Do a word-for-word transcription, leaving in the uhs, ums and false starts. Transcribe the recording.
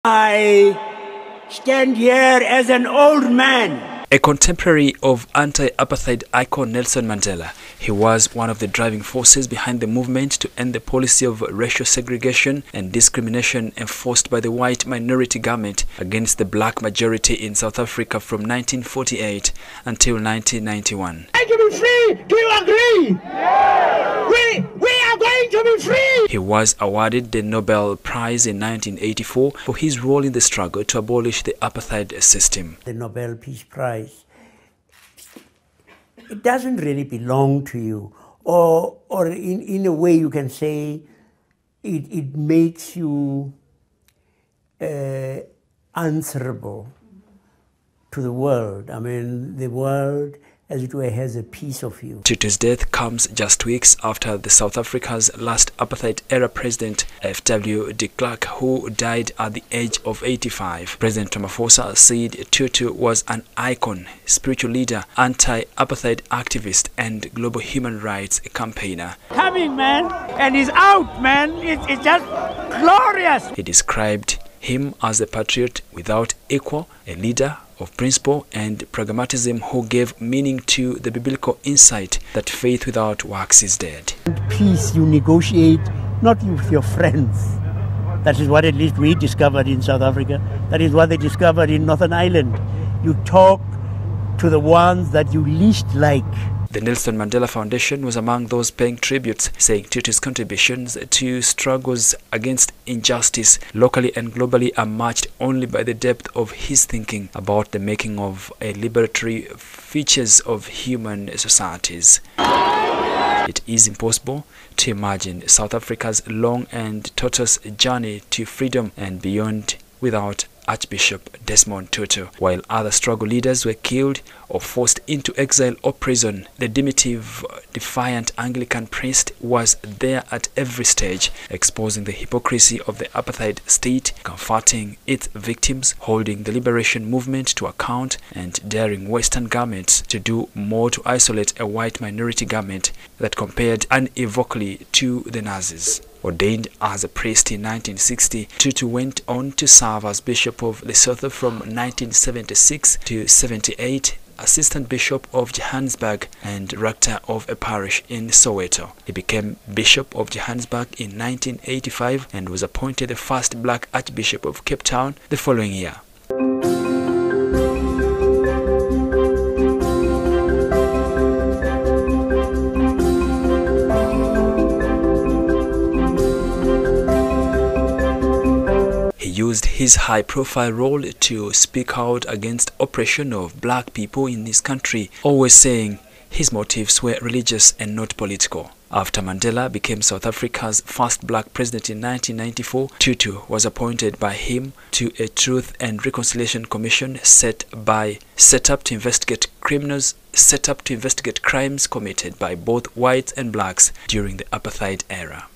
I stand here as an old man. A contemporary of anti-apartheid icon Nelson Mandela, he was one of the driving forces behind the movement to end the policy of racial segregation and discrimination enforced by the white minority government against the black majority in South Africa from nineteen forty-eight until nineteen ninety-one. Going to be free? Do you agree? Yeah. We, we are going to be free! He was awarded the Nobel Prize in nineteen eighty-four for his role in the struggle to abolish the apartheid system. The Nobel Peace Prize, it doesn't really belong to you, or, or in, in a way you can say it, it makes you uh, answerable to the world. I mean, the world, as it were, has a piece of you. Tutu's death comes just weeks after the South Africa's last apartheid-era president, F W de Klerk, who died at the age of eighty-five. President Ramaphosa said Tutu was an icon, spiritual leader, anti-apartheid activist, and global human rights campaigner. Coming, man, and he's out, man. It, it's just glorious. He described him as a patriot without equal, a leader of principle and pragmatism who gave meaning to the biblical insight that faith without works is dead. Peace you negotiate not with your friends. That is what at least we discovered in South Africa. That is what they discovered in Northern Ireland. You talk to the ones that you least like. The Nelson Mandela Foundation was among those paying tributes, saying Tutu's contributions to struggles against injustice locally and globally are matched only by the depth of his thinking about the making of a liberatory features of human societies. It is impossible to imagine South Africa's long and tortuous journey to freedom and beyond without Archbishop Desmond Tutu. While other struggle leaders were killed or forced into exile or prison, the diminutive, defiant Anglican priest was there at every stage, exposing the hypocrisy of the apartheid state, comforting its victims, holding the liberation movement to account, and daring Western governments to do more to isolate a white minority government that compared unequivocally to the Nazis. Ordained as a priest in nineteen sixty, Tutu went on to serve as Bishop of Lesotho from nineteen seventy-six to seventy-eight, Assistant Bishop of Johannesburg, and Rector of a parish in Soweto. He became Bishop of Johannesburg in nineteen eighty-five and was appointed the first black Archbishop of Cape Town the following year. Used his high-profile role to speak out against oppression of black people in his country, always saying his motives were religious and not political. After Mandela became South Africa's first black president in nineteen ninety-four, Tutu was appointed by him to a Truth and Reconciliation Commission set by set up to investigate criminals set up to investigate crimes committed by both whites and blacks during the apartheid era.